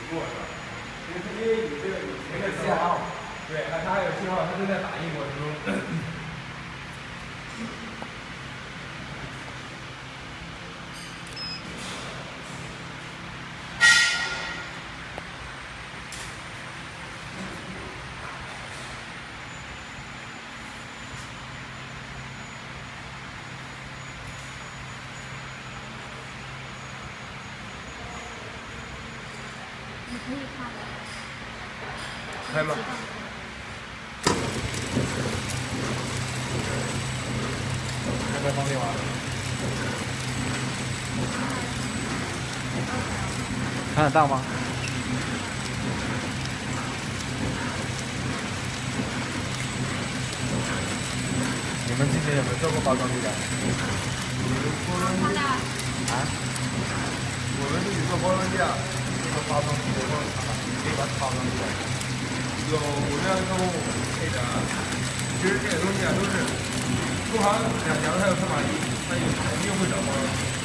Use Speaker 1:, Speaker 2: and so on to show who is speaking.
Speaker 1: 过是吧？因为你这个有前面信号，对，它还有信号，它正在打印过程中。
Speaker 2: 你可以看的。
Speaker 1: 开吗？这边方便吗？
Speaker 3: 看得到吗？你们之前有没有做过包装地的？啊？
Speaker 1: 我们自己做包装架，这个包装机的包装厂，可以把它包装出来。有我们要客户配的，其实这些东西啊都是入行2年了，他有车马力，他有肯定会找包装。